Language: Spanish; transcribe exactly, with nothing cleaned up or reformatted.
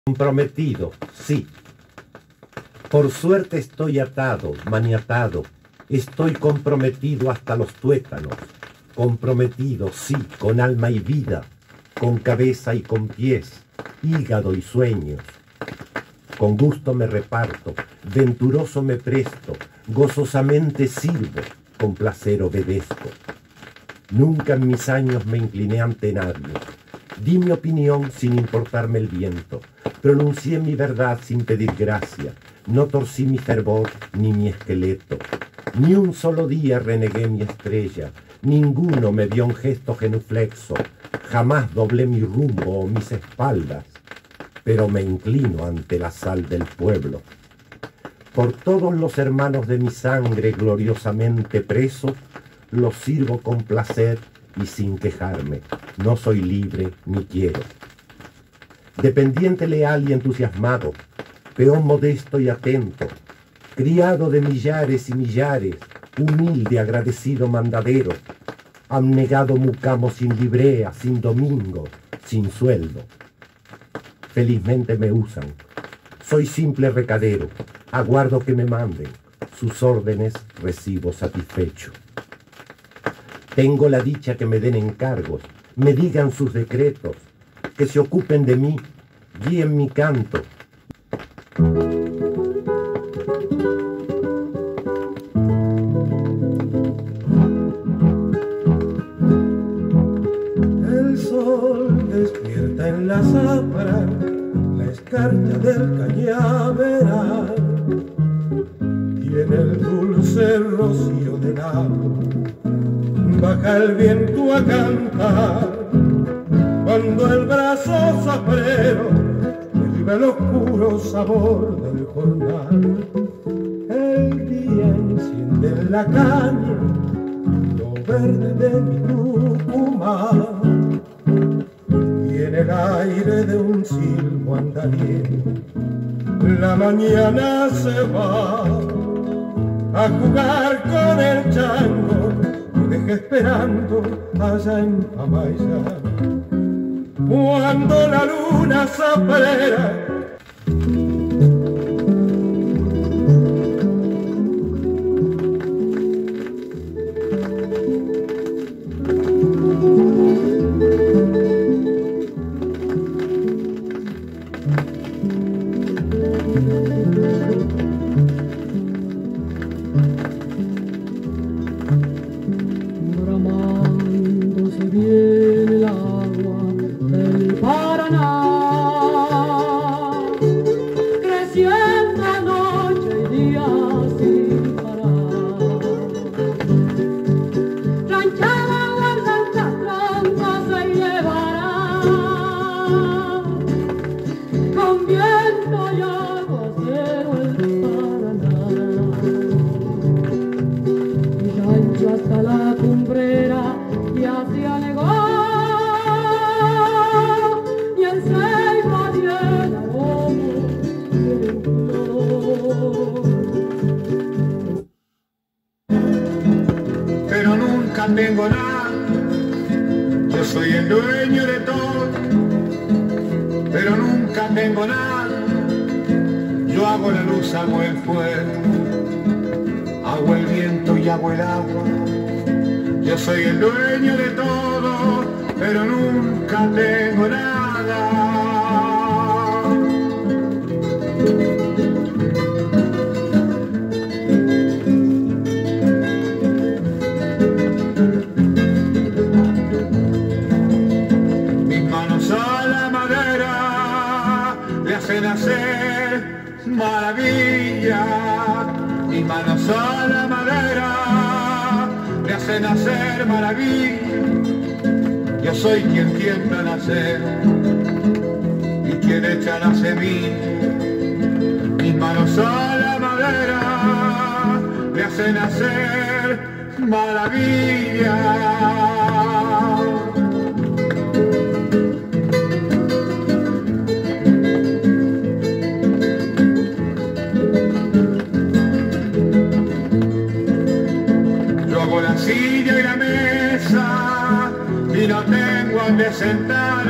Comprometido, sí. Por suerte estoy atado, maniatado. Estoy comprometido hasta los tuétanos. Comprometido, sí, con alma y vida, con cabeza y con pies, hígado y sueños. Con gusto me reparto, venturoso me presto, gozosamente sirvo, con placer obedezco. Nunca en mis años me incliné ante nadie. Di mi opinión sin importarme el viento. Pronuncié mi verdad sin pedir gracia. No torcí mi fervor ni mi esqueleto. Ni un solo día renegué mi estrella. Ninguno me dio un gesto genuflexo. Jamás doblé mi rumbo o mis espaldas. Pero me inclino ante la sal del pueblo. Por todos los hermanos de mi sangre gloriosamente preso, los sirvo con placer y sin quejarme. No soy libre ni quiero. Dependiente leal y entusiasmado, peón modesto y atento, criado de millares y millares, humilde agradecido mandadero, abnegado mucamo sin librea, sin domingo, sin sueldo. Felizmente me usan. Soy simple recadero, aguardo que me manden, sus órdenes recibo satisfecho. Tengo la dicha que me den encargos, me digan sus decretos, que se ocupen de mí, guíen mi canto. El sol despierta en la zafra, la escarcha del cañaveral, y en el dulce rocío del agua baja el viento a cantar. Cuando el brazo zafrero vive el oscuro sabor del jornal, el día enciende en la caña lo verde de mi Tucumán, y en el aire de un silbo andariego la mañana se va a jugar con el chango y deja esperando allá en Pamayá. Cuando la luna zafrera bramando se viene el agua del Paraná, creciendo noche y día sin parar. Ranchada guardan las trancas se llevará, con viento y aguacero el Paraná. Y rancho hasta la cumbrera ya se anegó, y el ceiba dio el aroma de flor. Pero nunca tengo nada, yo soy el dueño de todo, pero nunca tengo nada, yo hago la luz, hago el fuego, hago el viento y hago el agua. Yo soy el dueño de todo, pero nunca tengo nada. Mis manos a la madera le hacen hacer maravilla. Mis manos a la madera le hacen hacer maravilla. Yo soy quien tiembla nacer y quien echa la semilla. Mis manos a la madera le hacen hacer maravilla. La silla y la mesa y no tengo donde sentar.